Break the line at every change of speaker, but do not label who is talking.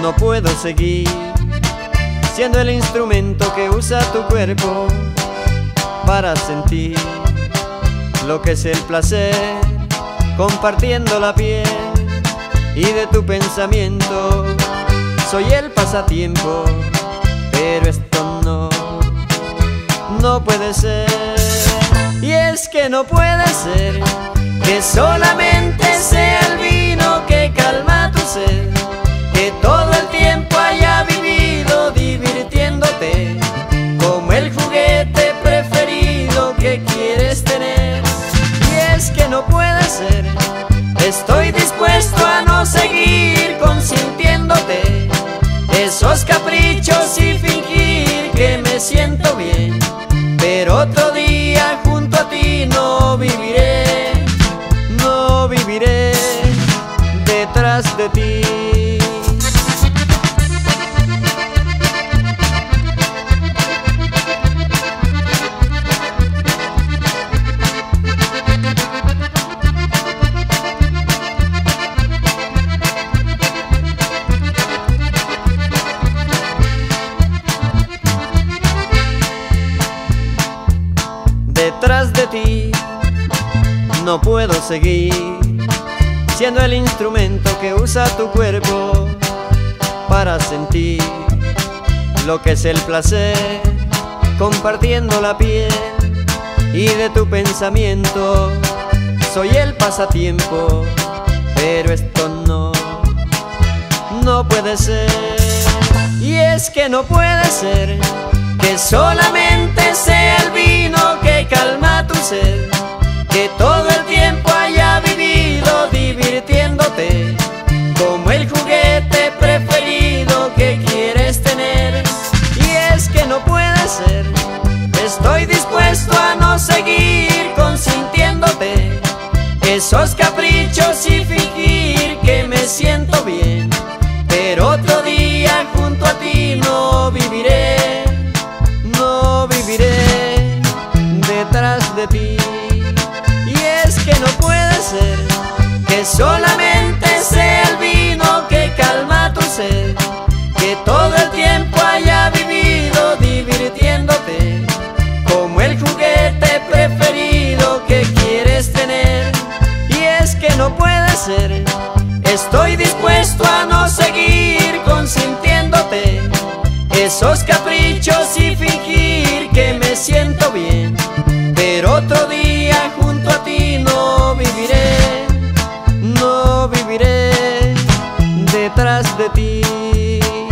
No puedo seguir siendo el instrumento que usa tu cuerpo para sentir lo que es el placer, compartiendo la piel y de tu pensamiento. Soy el pasatiempo, pero esto no puede ser. Y es que no puede ser que solamente sea el vino que calma tu sed, que todo el tiempo haya vivido divirtiéndote como el juguete preferido que quieres tener. Y es que no puede ser, estoy dispuesto a no seguir consintiéndote esos caprichos y fingir que me siento bien, pero otro día junto a ti no viviré detrás de ti. Detrás de ti no puedo seguir siendo el instrumento que usa tu cuerpo para sentir lo que es el placer, compartiendo la piel y de tu pensamiento. Soy el pasatiempo, pero esto no puede ser. Y es que no puede ser que solamente sea el vino que calma tu sed, que todo el tiempo haya vivido divirtiéndote como el juguete preferido que quieres tener. Y es que no puede ser, estoy dispuesto a no seguir consintiéndote esos caprichos y fingir que me siento bien, pero otro día junto a ti no viviré detrás de ti. Y es que no puede ser que solamente sea el vino que calma tu sed, que todo el tiempo haya vivido divirtiéndote como el juguete preferido que quieres tener. Y es que no puede ser, estoy dispuesto a no seguir consintiéndote esos caprichos y fingir que me siento bien, pero otro día junto a ti no viviré detrás de ti.